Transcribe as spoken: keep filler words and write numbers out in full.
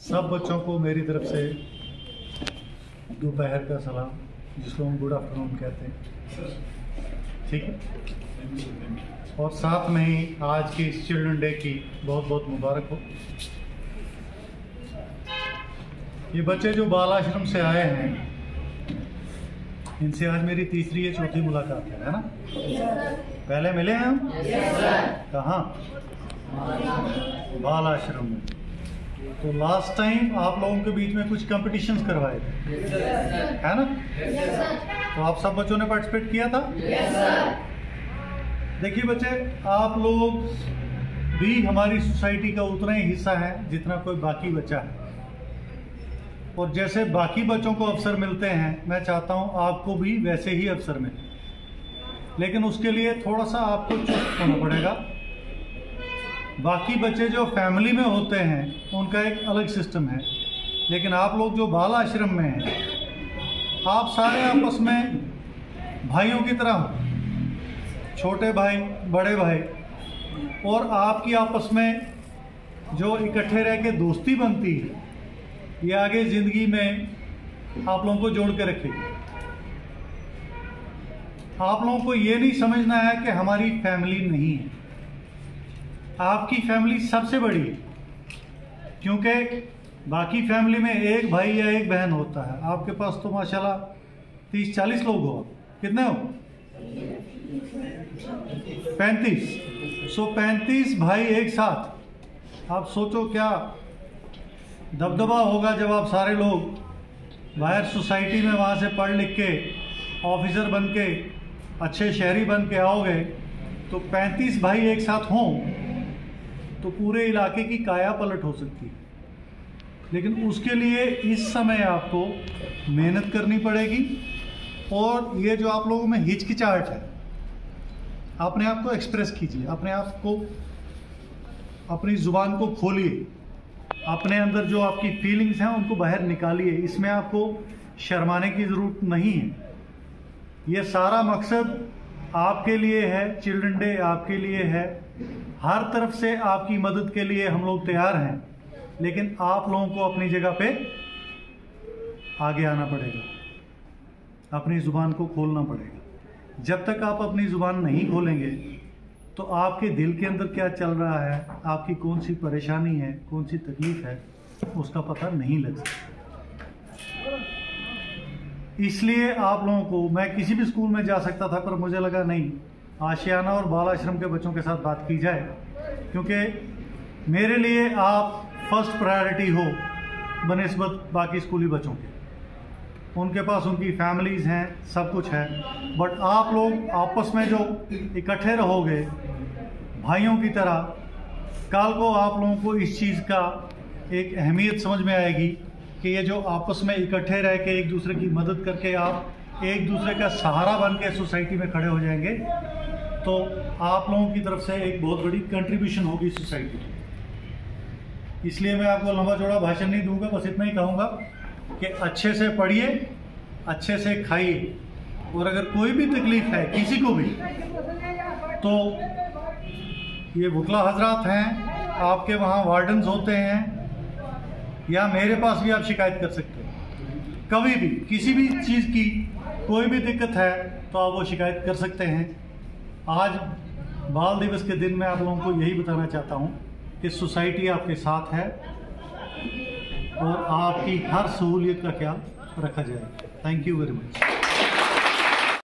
सब बच्चों को मेरी तरफ से दोपहर का सलाम, जिसको हम गुड आफ्टरनून कहते हैं, ठीक है। और साथ में ही आज की इस चिल्ड्रन डे की बहुत बहुत मुबारक हो। ये बच्चे जो बाल आश्रम से आए हैं, इनसे आज मेरी तीसरी या चौथी मुलाकात है, है ना? पहले मिले हैं हम? कहाँ? बाल आश्रम में। तो लास्ट टाइम आप लोगों के बीच में कुछ कंपटीशंस करवाए थे, है ना? तो आप सब बच्चों ने पार्टिसिपेट किया था? देखिए बच्चे, आप लोग भी हमारी सोसाइटी का उतना ही हिस्सा है जितना कोई बाकी बच्चा है, और जैसे बाकी बच्चों को अवसर मिलते हैं, मैं चाहता हूं आपको भी वैसे ही अवसर मिले। लेकिन उसके लिए थोड़ा सा आपको चुस्त होना पड़ेगा। बाकी बच्चे जो फैमिली में होते हैं उनका एक अलग सिस्टम है, लेकिन आप लोग जो बाल आश्रम में हैं, आप सारे आपस में भाइयों की तरह हो, छोटे भाई बड़े भाई, और आपकी आपस में जो इकट्ठे रह के दोस्ती बनती है, ये आगे ज़िंदगी में आप लोगों को जोड़ के रखेगी। आप लोगों को ये नहीं समझना है कि हमारी फैमिली नहीं है, आपकी फैमिली सबसे बड़ी है, क्योंकि बाकी फैमिली में एक भाई या एक बहन होता है। आपके पास तो माशाल्लाह तीस चालीस लोग हो। कितने हो? पैंतीस। सो पैंतीस भाई एक साथ। आप सोचो क्या दबदबा होगा जब आप सारे लोग बाहर सोसाइटी में वहाँ से पढ़ लिख के ऑफिसर बन के अच्छे शहरी बन के आओगे। तो पैंतीस भाई एक साथ हों तो पूरे इलाके की काया पलट हो सकती है। लेकिन उसके लिए इस समय आपको मेहनत करनी पड़ेगी, और ये जो आप लोगों में हिचकिचाहट है, अपने आप को एक्सप्रेस कीजिए, अपने आप को, अपनी ज़ुबान को खोलिए, अपने अंदर जो आपकी फीलिंग्स हैं उनको बाहर निकालिए। इसमें आपको शर्माने की ज़रूरत नहीं है। ये सारा मकसद आपके लिए है, चिल्ड्रन डे आपके लिए है। हर तरफ से आपकी मदद के लिए हम लोग तैयार हैं, लेकिन आप लोगों को अपनी जगह पे आगे आना पड़ेगा, अपनी ज़ुबान को खोलना पड़ेगा। जब तक आप अपनी ज़ुबान नहीं खोलेंगे तो आपके दिल के अंदर क्या चल रहा है, आपकी कौन सी परेशानी है, कौन सी तकलीफ है, उसका पता नहीं लग सकता। इसलिए आप लोगों को, मैं किसी भी स्कूल में जा सकता था, पर मुझे लगा नहीं, आशियाना और बाल आश्रम के बच्चों के साथ बात की जाए, क्योंकि मेरे लिए आप फर्स्ट प्रायोरिटी हो बनिस्बत बाकी स्कूली बच्चों के। उनके पास उनकी फैमिलीज़ हैं, सब कुछ है, बट आप लोग आपस में जो इकट्ठे रहोगे भाइयों की तरह, कल को आप लोगों को इस चीज़ का एक अहमियत समझ में आएगी कि ये जो आपस में इकट्ठे रह के एक दूसरे की मदद करके आप एक दूसरे का सहारा बन के सोसाइटी में खड़े हो जाएंगे, तो आप लोगों की तरफ से एक बहुत बड़ी कंट्रीब्यूशन होगी सोसाइटी की। इसलिए मैं आपको लंबा चौड़ा भाषण नहीं दूंगा, बस इतना ही कहूँगा कि अच्छे से पढ़िए, अच्छे से खाइए, और अगर कोई भी तकलीफ है किसी को भी, तो ये वकला हजरात हैं, आपके वहाँ वार्डन्स होते हैं, या मेरे पास भी आप शिकायत कर सकते हैं। कभी भी किसी भी चीज़ की कोई भी दिक्कत है तो आप वो शिकायत कर सकते हैं। आज बाल दिवस के दिन मैं आप लोगों को यही बताना चाहता हूँ कि सोसाइटी आपके साथ है और आपकी हर सहूलियत का ख्याल रखा जाएगा। Thank you very much.